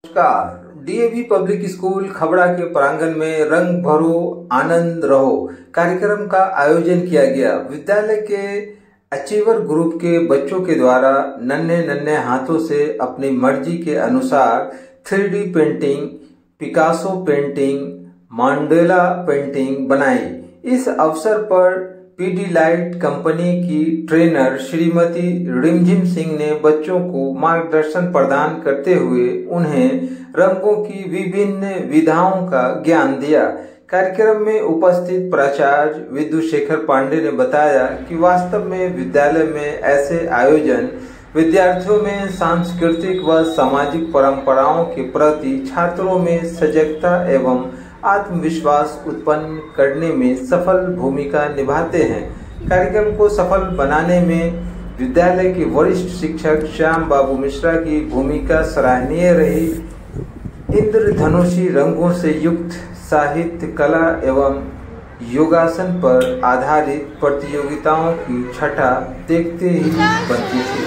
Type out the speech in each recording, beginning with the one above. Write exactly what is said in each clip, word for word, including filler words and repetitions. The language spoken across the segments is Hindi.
नमस्कार। डीएवी पब्लिक स्कूल खबड़ा के प्रांगण में रंग भरो आनंद रहो कार्यक्रम का आयोजन किया गया। विद्यालय के अचीवर ग्रुप के बच्चों के द्वारा नन्हे नन्हे हाथों से अपनी मर्जी के अनुसार three D painting, Picasso painting, mandala painting बनाई। इस अवसर पर पीडीलाइट कंपनी की ट्रेनर श्रीमती रिमझिम सिंह ने बच्चों को मार्गदर्शन प्रदान करते हुए उन्हें रंगों की विभिन्न विधाओं का ज्ञान दिया। कार्यक्रम में उपस्थित प्राचार्य विद्युशेखर पांडे ने बताया कि वास्तव में विद्यालय में ऐसे आयोजन विद्यार्थियों में सांस्कृतिक व सामाजिक परंपराओं के प्रति छात्रों में सजगता एवं आत्मविश्वास उत्पन्न करने में सफल भूमिका निभाते हैं। कार्यक्रम को सफल बनाने में विद्यालय के वरिष्ठ शिक्षक श्याम बाबू मिश्रा की भूमिका सराहनीय रही। इंद्रधनुषी रंगों से युक्त साहित्य, कला एवं योगासन पर आधारित प्रतियोगिताओं की छटा देखते ही बनती थी।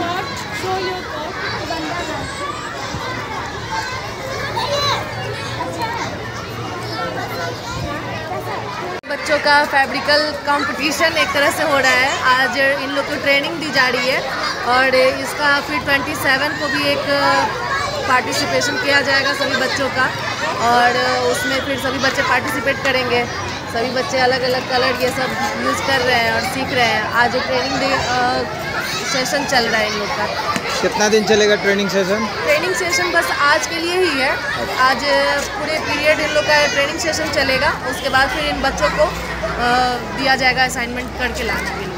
बच्चों का फैब्रिकल कंपटीशन एक तरह से हो रहा है। आज इन लोग को ट्रेनिंग दी जा रही है और इसका फिर सत्ताईस को भी एक पार्टिसिपेशन किया जाएगा सभी बच्चों का, और उसमें फिर सभी बच्चे पार्टिसिपेट करेंगे। सभी बच्चे अलग अलग कलर ये सब यूज़ कर रहे हैं और सीख रहे हैं। आज ट्रेनिंग सेशन चल रहा है इन लोग का। कितना दिन चलेगा ट्रेनिंग सेशन? ट्रेनिंग सेशन बस आज के लिए ही है। आज पूरे पीरियड इन लोग का ट्रेनिंग सेशन चलेगा। उसके बाद फिर इन बच्चों को दिया जाएगा असाइनमेंट करके लाने के लिए।